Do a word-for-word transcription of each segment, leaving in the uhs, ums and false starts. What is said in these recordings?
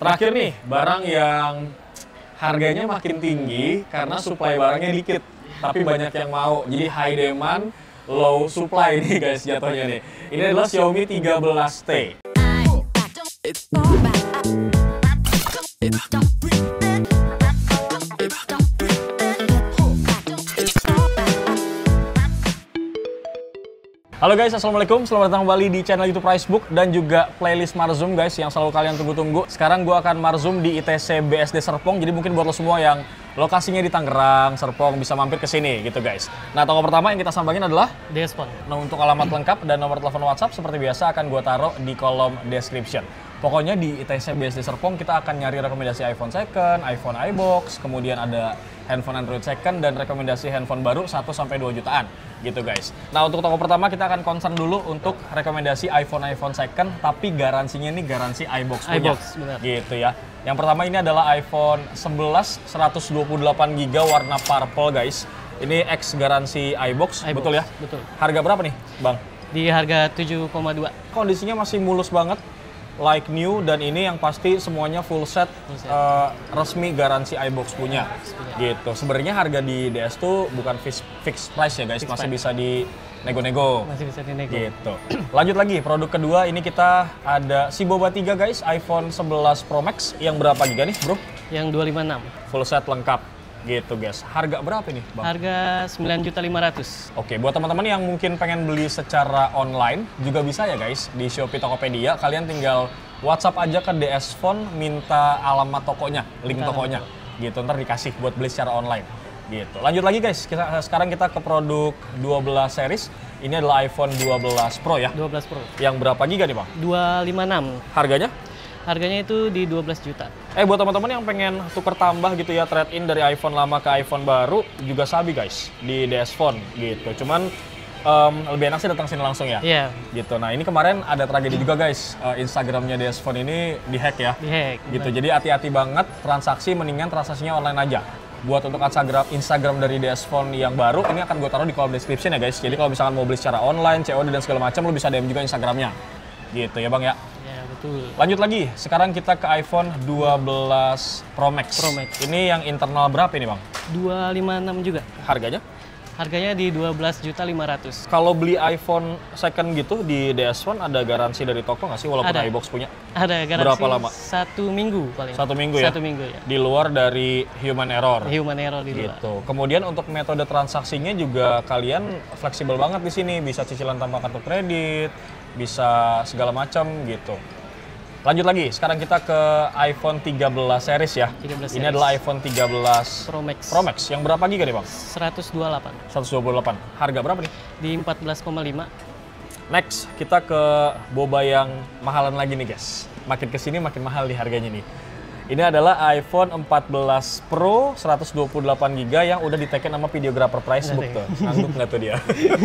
Terakhir nih, barang yang harganya makin tinggi karena supply barangnya dikit, tapi banyak yang mau. Jadi high demand, low supply nih guys jatuhnya nih. Ini adalah Xiaomi tiga belas T. Halo guys, assalamualaikum. Selamat datang kembali di channel YouTube Pricebook dan juga playlist Marzoom guys yang selalu kalian tunggu-tunggu. Sekarang gue akan Marzoom di I T C B S D Serpong. Jadi mungkin buat lo semua yang lokasinya di Tangerang, Serpong bisa mampir ke sini gitu guys. Nah, toko pertama yang kita sambangin adalah Despon. Nah, untuk alamat lengkap dan nomor telepon WhatsApp seperti biasa akan gue taruh di kolom description. Pokoknya di I T C B S D Serpong kita akan nyari rekomendasi iPhone second, iPhone iBox, kemudian ada handphone Android second dan rekomendasi handphone baru satu sampai dua jutaan gitu guys. Nah, untuk toko pertama kita akan concern dulu untuk rekomendasi iPhone-iPhone second tapi garansinya ini garansi iBox punya. iBox, benar. Gitu ya. Yang pertama ini adalah iPhone sebelas seratus dua puluh delapan giga warna purple guys. Ini X garansi iBox, iBox, betul ya? Betul. Harga berapa nih, Bang? Di harga tujuh koma dua. Kondisinya masih mulus banget. Like new, dan ini yang pasti semuanya full set, Full set. Uh, resmi garansi iBox punya. Gitu. Sebenarnya harga di D S tuh bukan fix, fix price ya guys, Fixed masih price. bisa di nego-nego. Masih bisa dinego. Gitu. Lanjut lagi, produk kedua ini kita ada si Boba tiga guys, iPhone sebelas Pro Max yang berapa giga nih, Bro? Yang dua lima enam. Full set lengkap. Gitu guys. Harga berapa nih, Bang? Harga sembilan juta lima ratus. Oke, buat teman-teman yang mungkin pengen beli secara online juga bisa ya guys di Shopee Tokopedia. Kalian tinggal WhatsApp aja ke D S Phone, minta alamat tokonya, link Minta tokonya. Gitu, ntar dikasih buat beli secara online. Gitu. Lanjut lagi guys, kita, sekarang kita ke produk dua belas series. Ini adalah iPhone dua belas Pro ya. dua belas Pro. Yang berapa giga nih Bang? dua lima enam. Harganya? Harganya itu di dua belas juta. Eh, buat teman-teman yang pengen tuker tambah gitu ya, trade in dari iPhone lama ke iPhone baru, juga sabi guys di D S Phone gitu. Cuman um, lebih enak sih datang sini langsung ya. Iya. Gitu. Nah, ini kemarin ada tragedi juga guys. Uh, Instagramnya D S Phone ini dihack ya. Dihack. Gitu. Jadi hati-hati banget, transaksi mendingan transaksinya online aja. Buat untuk Instagram Instagram dari D S Phone yang baru, ini akan gue taruh di kolom description ya guys. Jadi kalau misalkan mau beli secara online, C O D dan segala macam, lo bisa D M juga Instagramnya. Gitu ya Bang ya. Ya, betul. Lanjut lagi, sekarang kita ke iPhone dua belas Pro Max. Pro Max. Ini yang internal berapa ini Bang? dua lima enam juga. Harganya? Harganya di dua belas juta lima ratus. Kalau beli iPhone second gitu di D S Phone ada garansi dari toko nggak sih walaupun Ada. iBox punya? Ada garansi Berapa lama? satu minggu paling. Satu minggu ya? Satu minggu ya. Di luar dari human error. Human error di luar. Gitu. Kemudian untuk metode transaksinya juga kalian fleksibel banget di sini, bisa cicilan tanpa kartu kredit, bisa segala macam gitu. Lanjut lagi, sekarang kita ke iPhone tiga belas series ya. tiga belas Ini series. adalah iPhone tiga belas Pro Max. Pro Max. Yang berapa giga nih Bang? seratus dua puluh delapan. seratus dua puluh delapan. Harga berapa nih? Di empat belas koma lima. Next, kita ke boba yang mahalan lagi nih guys. Makin kesini makin mahal di harganya nih. Ini adalah iPhone empat belas Pro seratus dua puluh delapan giga yang udah diteken sama videographer Pricebook tuh. Ngangguk nggak tuh dia?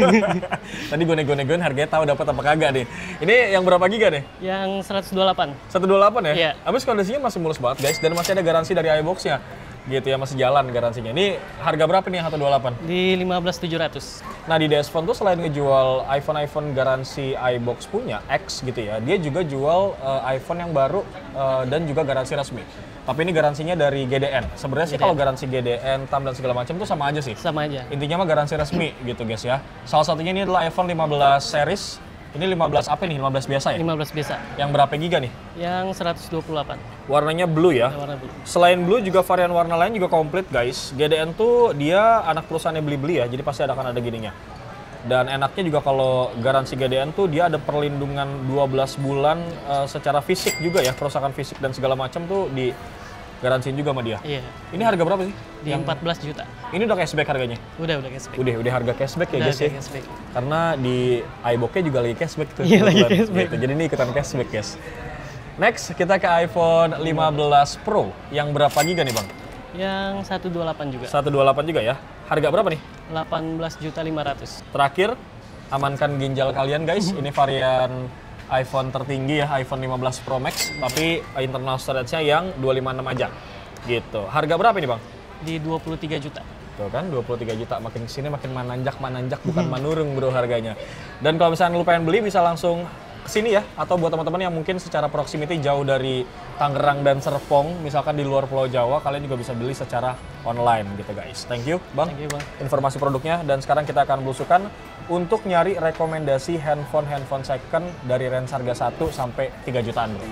Tadi gue nego-negoin harganya tahu dapat apa kagak nih. Ini yang berapa giga nih? Yang seratus dua puluh delapan. seratus dua puluh delapan ya? Iya. Habis kondisinya masih mulus banget guys. Dan masih ada garansi dari iBox-nya. Gitu ya, masih jalan garansinya. Ini harga berapa nih yang seratus dua puluh delapan? Di lima belas tujuh ratus. Nah, di D S Phone tuh selain ngejual iPhone-iPhone garansi iBox punya, X gitu ya, dia juga jual uh, iPhone yang baru uh, dan juga garansi resmi. Tapi ini garansinya dari G D N. Sebenarnya sih G D N. kalau garansi G D N, T A M dan segala macam tuh sama aja sih. Sama aja. Intinya mah garansi resmi gitu guys ya. Salah satunya ini adalah iPhone lima belas series. Ini lima belas apa nih? lima belas biasa ya? lima belas biasa. Yang berapa giga nih? Yang seratus dua puluh delapan. Warnanya blue ya. Warna biru. Selain blue juga varian warna lain juga komplit guys. G D N tuh dia anak perusahaannya Beli-Beli ya, jadi pasti ada akan ada gininya. Dan enaknya juga kalau garansi G D N tuh dia ada perlindungan dua belas bulan uh, secara fisik juga ya, kerusakan fisik dan segala macam tuh di garansiin juga sama dia. Iya. Ini harga berapa sih? Di empat belas juta. Ini udah cashback harganya? Udah, udah cashback. Udah, udah harga cashback ya Udah, guys ya. udah cashback. Karena di iBox-nya juga lagi cashback tuh. Iya, lagi kebetulan. cashback. Gitu. Jadi ini ikutan cashback guys. Next, kita ke iPhone lima belas Pro. Yang berapa giga nih Bang? Yang seratus dua puluh delapan juga. seratus dua puluh delapan juga ya. Harga berapa nih? delapan belas juta lima ratus. Terakhir, amankan ginjal kalian guys. Ini varian iPhone tertinggi ya, iPhone lima belas Pro Max. Tapi internal storage-nya yang dua lima enam aja. Gitu. Harga berapa ini Bang? Di dua puluh tiga juta. Tuh kan, dua puluh tiga juta. Makin kesini makin mananjak, mananjak. Bukan manurung bro harganya. Dan kalau misalnya lu pengen beli, bisa langsung kesini ya, atau buat teman-teman yang mungkin secara proximity jauh dari Tangerang dan Serpong, misalkan di luar Pulau Jawa, kalian juga bisa beli secara online gitu guys. Thank you Bang, Thank you, Bang. informasi produknya. Dan sekarang kita akan belusukan untuk nyari rekomendasi handphone-handphone second dari range harga satu sampai tiga jutaan bro.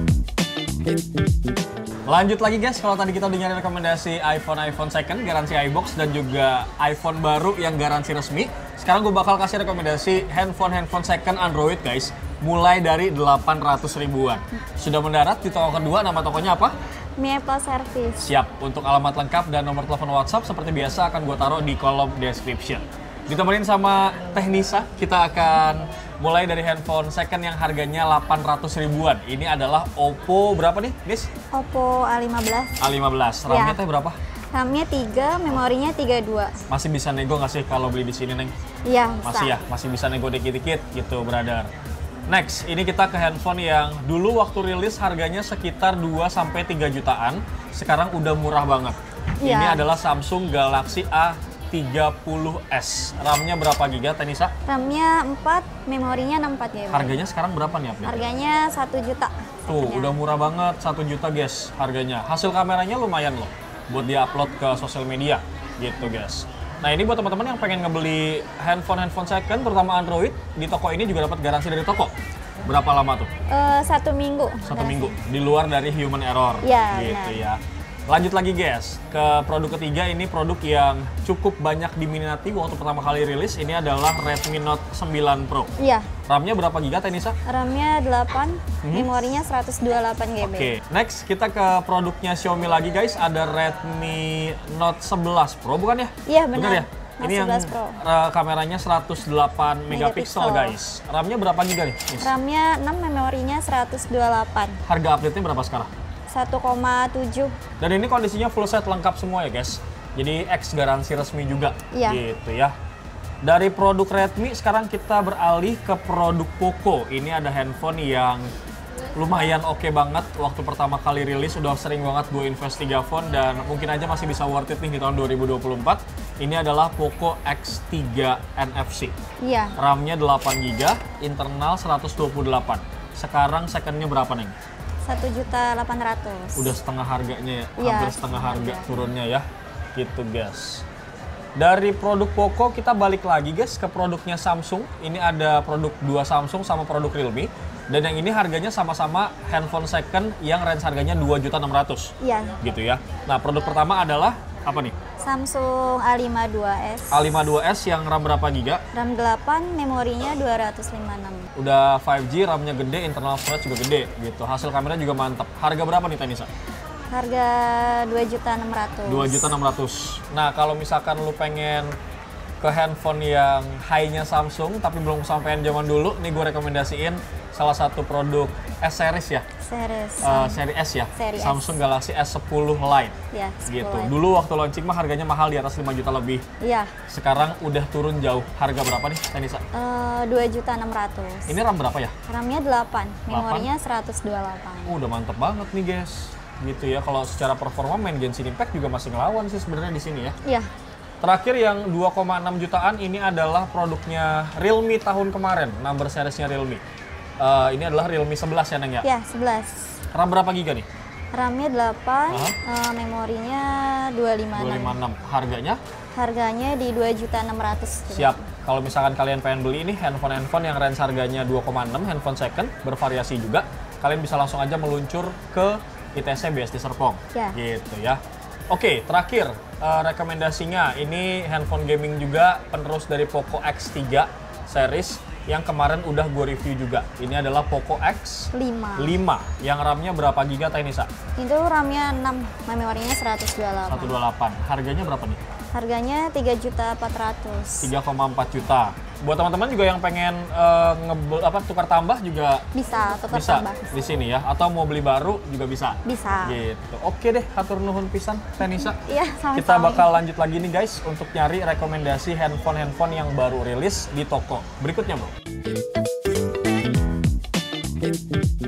Lanjut lagi guys, kalau tadi kita udah nyari rekomendasi iPhone-iPhone second, garansi iBox, dan juga iPhone baru yang garansi resmi. Sekarang gue bakal kasih rekomendasi handphone-handphone second Android guys, mulai dari delapan ratus ribuan. Sudah mendarat di toko kedua, nama tokonya apa? Mi Apple Service. Siap, untuk alamat lengkap dan nomor telepon WhatsApp seperti biasa akan gue taruh di kolom description. Ditemenin sama Teknisa, kita akan mulai dari handphone second yang harganya delapan ratus ribuan. Ini adalah Oppo berapa nih, Nis? Oppo A lima belas. A lima belas. RAM-nya Ya. teh berapa? RAM-nya tiga, memorinya tiga puluh dua. Masih bisa nego nggak sih kalau beli di sini, Neng? Iya, bisa. Masih ya, masih bisa nego dikit-dikit gitu, brother. Next, ini kita ke handphone yang dulu waktu rilis harganya sekitar dua sampai tiga jutaan. Sekarang udah murah banget. Iya. Ini adalah Samsung Galaxy A tiga puluh S. RAM-nya berapa giga, Tenisa? RAM-nya empat, memorinya enam puluh empat G B. Harganya sekarang berapa nih update? Harganya satu juta. Tuh, Second-nya. udah murah banget, satu juta guys harganya. Hasil kameranya lumayan loh buat dia-upload ke sosial media gitu guys. Nah, ini buat teman-teman yang pengen ngebeli handphone-handphone second, terutama Android, di toko ini juga dapat garansi dari toko. Berapa lama tuh? Eh, satu minggu. Satu Garansi. minggu, di luar dari human error. Iya, gitu benar. ya. Lanjut lagi guys, ke produk ketiga. Ini produk yang cukup banyak diminati waktu pertama kali rilis. Ini adalah Redmi Note sembilan Pro. Iya, RAM-nya berapa giga, Tenisa? RAM-nya delapan, Mhm. memorinya seratus dua puluh delapan G B. Oke, next kita ke produknya Xiaomi lagi guys. Ada Redmi Note sebelas Pro, bukan ya? Iya, benar. ya? Note Ini yang sebelas Pro. uh, kameranya seratus delapan megapiksel Megapiksel. guys. RAM-nya berapa giga nih? Nis? RAM-nya enam, memorinya seratus dua puluh delapan. Harga update-nya berapa sekarang? satu koma tujuh. Dan ini kondisinya full set lengkap semua ya guys. Jadi X garansi resmi juga. Iya. Gitu ya. Dari produk Redmi sekarang kita beralih ke produk Poco. Ini ada handphone yang lumayan oke banget. Waktu pertama kali rilis udah sering banget gue invest tiga phone dan mungkin aja masih bisa worth it nih di tahun dua ribu dua puluh empat. Ini adalah Poco X tiga N F C. Iya, RAM-nya delapan giga, internal seratus dua puluh delapan. Sekarang second-nya berapa Neng? satu juta delapan ratus. Udah setengah harganya ya, Iya, hampir setengah harga harga. turunnya ya, gitu guys. Dari produk Poco kita balik lagi guys ke produknya Samsung. Ini ada produk dua Samsung sama produk Realme. Dan yang ini harganya sama-sama handphone second yang range harganya dua juta enam ratus Iya, gitu ya. Nah, produk pertama adalah apa nih? Samsung A lima dua S. A lima dua S yang RAM berapa giga? RAM delapan, memorinya dua ratus lima puluh enam. Udah lima G, RAM-nya gede, internal storage juga gede gitu. Hasil kameranya juga mantap. Harga berapa nih Tanisa? Harga dua juta enam ratus. dua juta enam ratus. Nah, kalau misalkan lu pengen ke handphone yang high-nya Samsung tapi belum sampean zaman dulu, nih gue rekomendasiin salah satu produk S series ya. Series. Uh, seri S ya. Seri S. Samsung Galaxy S sepuluh Lite. Ya, Gitu. sepuluh. Dulu waktu launching mah harganya mahal di atas lima juta lebih. Iya, Sekarang udah turun jauh. Harga berapa nih, Tanisa? eh, dua juta enam ratus. Ini RAM berapa ya? RAM-nya delapan, memorinya seratus dua puluh delapan. Oh, udah mantep banget nih, guys. Gitu ya. Kalau secara performa main Genshin Impact juga masih ngelawan sih sebenarnya di sini ya. Iya, Terakhir yang dua koma enam jutaan ini adalah produknya Realme tahun kemarin, number seriesnya Realme. Eh, ini adalah Realme sebelas ya, Neng ya? ya sebelas. RAM berapa giga nih? RAM-nya delapan, Aha. eh, memorinya dua ratus lima puluh dua enam. lima enam. Harganya? Harganya di dua juta enam ratus. Siap. Kalau misalkan kalian pengen beli ini handphone-handphone yang range harganya dua koma enam, handphone second, bervariasi juga, kalian bisa langsung aja meluncur ke I T C B S D Serpong. Ya. Gitu ya. Oke, terakhir eh, rekomendasinya ini handphone gaming juga, penerus dari Poco X tiga series yang kemarin udah gue review juga. Ini adalah Poco X lima. lima yang RAM-nya berapa giga, Tainisa? Itu RAM-nya enam, memorinya seratus dua puluh delapan. seratus dua puluh delapan. Harganya berapa nih? Harganya tiga juta empat ratus. tiga koma empat juta. Buat teman-teman juga yang pengen eh, ngebel apa tukar tambah juga Bisa, tukar bisa tambah. di sini ya, atau mau beli baru juga bisa. Bisa. Gitu. Oke deh, hatur nuhun pisan Tanisa. Iya, sama-sama. Kita bakal lanjut lagi nih guys untuk nyari rekomendasi handphone-handphone yang baru rilis di toko berikutnya, Bro.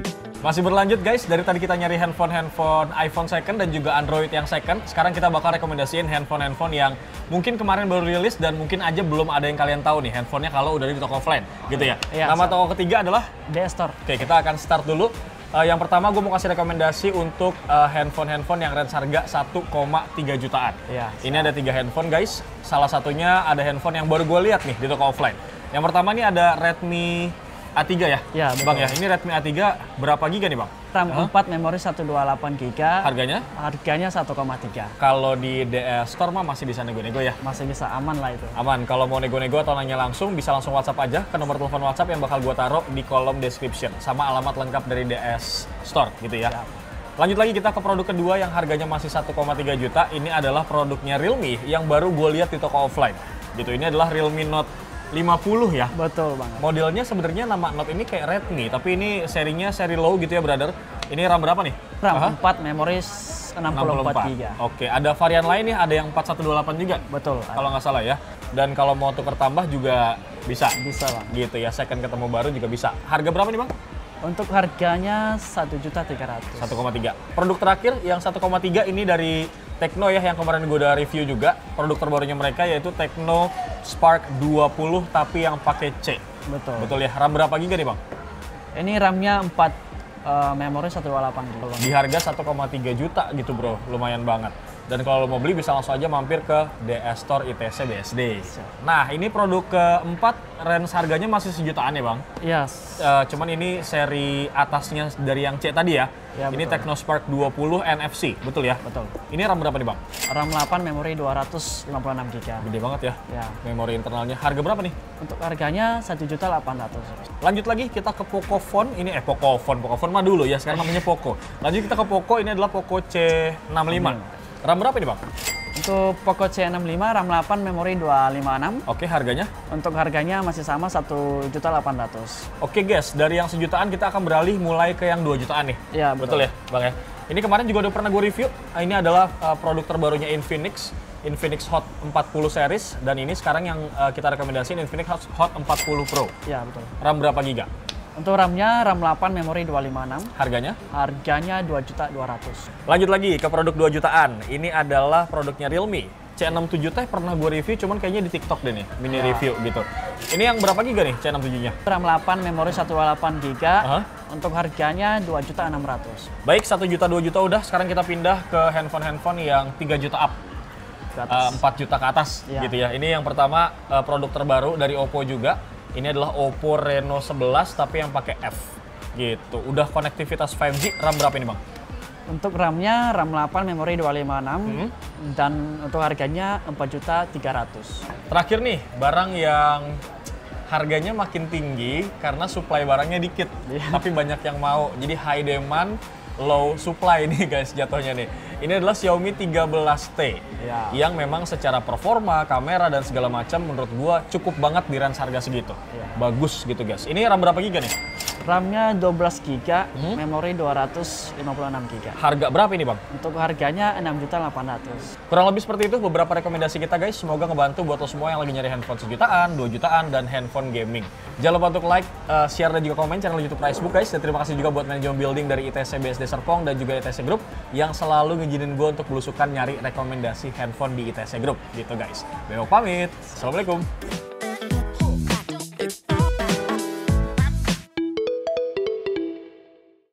Masih berlanjut guys, dari tadi kita nyari handphone-handphone iPhone second dan juga Android yang second. Sekarang kita bakal rekomendasiin handphone-handphone yang mungkin kemarin baru rilis dan mungkin aja belum ada yang kalian tahu nih handphonenya kalau udah di toko offline, gitu ya. Iya, Nama so. toko ketiga adalah D S Store. Oke, kita akan start dulu. Uh, yang pertama gue mau kasih rekomendasi untuk uh, handphone-handphone yang range harga satu koma tiga jutaan. Iya, Ini ada tiga handphone guys. Salah satunya ada handphone yang baru gue lihat nih di toko offline. Yang pertama ini ada Redmi A tiga ya? Iya, Bang betul. ya, ini Redmi A tiga berapa giga nih Bang? RAM Hah? empat, memori seratus dua puluh delapan giga. Harganya? Harganya satu koma tiga. Kalau di D S Store mah masih bisa nego-nego ya? Masih bisa aman lah itu. Aman, kalau mau nego-nego atau nanya langsung bisa langsung WhatsApp aja ke nomor telepon WhatsApp yang bakal gua taruh di kolom description sama alamat lengkap dari D S Store gitu ya. Siap. Lanjut lagi kita ke produk kedua yang harganya masih satu koma tiga juta. Ini adalah produknya Realme yang baru gue lihat di toko offline. Gitu, ini adalah Realme Note lima puluh ya. Betul banget. Modelnya sebenarnya nama Note ini kayak Redmi, tapi ini serinya seri low gitu ya, brother. Ini RAM berapa nih? RAM Aha. empat, memori enam puluh empat giga. Oke, ada varian lain nih, ada yang empat satu dua delapan juga. Betul. Kalau nggak salah ya. Dan kalau mau tuker tambah juga bisa. Bisa bang. Gitu ya, second ketemu baru juga bisa. Harga berapa nih Bang? Untuk harganya satu juta tiga ratus. satu koma tiga. Produk terakhir yang satu koma tiga ini dari Tecno ya, yang kemarin gue udah review juga. Produk terbarunya mereka yaitu Tecno Spark dua puluh tapi yang pakai C. Betul. Betul ya. RAM berapa giga nih Bang? Ini RAM-nya empat, uh, memori seratus dua puluh delapan giga. Di harga satu koma tiga juta gitu bro, lumayan banget. Dan kalau lo mau beli bisa langsung aja mampir ke D S Store I T C B S D. Nah ini produk keempat, range harganya masih sejutaan ya Bang? Yes. Uh, cuman ini seri atasnya dari yang C tadi ya. Ya, ini betul. Tecno Spark dua puluh N F C, betul ya? Betul. Ini RAM berapa nih Bang? RAM delapan, memori dua ratus lima puluh enam giga. Gede banget ya, Ya. memori internalnya. Harga berapa nih? Untuk harganya satu juta delapan ratus. Lanjut lagi kita ke Pocophone. Ini eh Pocophone, Pocophone mah dulu ya, sekarang namanya Poco. Lanjut kita ke Poco, ini adalah Poco C enam lima. RAM berapa nih Bang? Untuk Poco C enam lima, RAM delapan, memori dua lima enam. Oke, harganya? Untuk harganya masih sama satu juta delapan ratus. Oke guys, dari yang sejutaan kita akan beralih mulai ke yang dua jutaan nih. Iya, betul. betul. ya, Bang ya. Ini kemarin juga udah pernah gue review. Nah, ini adalah uh, produk terbarunya Infinix, Infinix Hot empat puluh series, dan ini sekarang yang uh, kita rekomendasiin Infinix Hot empat puluh Pro. Ya, betul. RAM berapa giga? Untuk RAM-nya RAM delapan, memori dua lima enam. Harganya? Harganya dua juta dua ratus. Lanjut lagi ke produk dua jutaan. Ini adalah produknya Realme. C enam tujuh teh pernah gue review, cuman kayaknya di TikTok deh nih, mini Ya. review gitu. Ini yang berapa giga nih C enam tujuh-nya? RAM delapan, memori seratus dua puluh delapan giga. Aha. Untuk harganya dua juta enam ratus. Baik, satu juta, dua juta udah. Sekarang kita pindah ke handphone-handphone yang tiga juta up. Ke atas. Uh, empat juta ke atas Ya. gitu ya. Ini yang pertama uh, produk terbaru dari Oppo juga. Ini adalah Oppo Reno sebelas tapi yang pakai F gitu. Udah konektivitas lima G. RAM berapa ini Bang? Untuk RAM-nya RAM delapan, memori dua lima enam. Hmm. Dan untuk harganya empat juta tiga ratus. Terakhir nih, barang yang harganya makin tinggi karena supply barangnya dikit, Iya. tapi banyak yang mau. Jadi high demand, low supply nih guys jatuhnya nih. Ini adalah Xiaomi tiga belas T Ya. yang memang secara performa, kamera dan segala macam menurut gua cukup banget di range harga segitu. Ya. Bagus gitu guys. Ini RAM berapa giga nih? RAM-nya dua belas giga, Hmm. memori dua ratus lima puluh enam giga. Harga berapa ini Bang? Untuk harganya enam juta delapan ratus. Kurang lebih seperti itu beberapa rekomendasi kita guys. Semoga ngebantu buat lo semua yang lagi nyari handphone sejutaan, dua jutaan, dan handphone gaming. Jangan lupa untuk like, uh, share, dan juga komen channel YouTube Facebook guys. Dan terima kasih juga buat manajemen building dari I T C B S D Serpong dan juga I T C Group yang selalu ngizinin gue untuk belusukan nyari rekomendasi handphone di I T C Group gitu guys. Beo pamit. Assalamualaikum.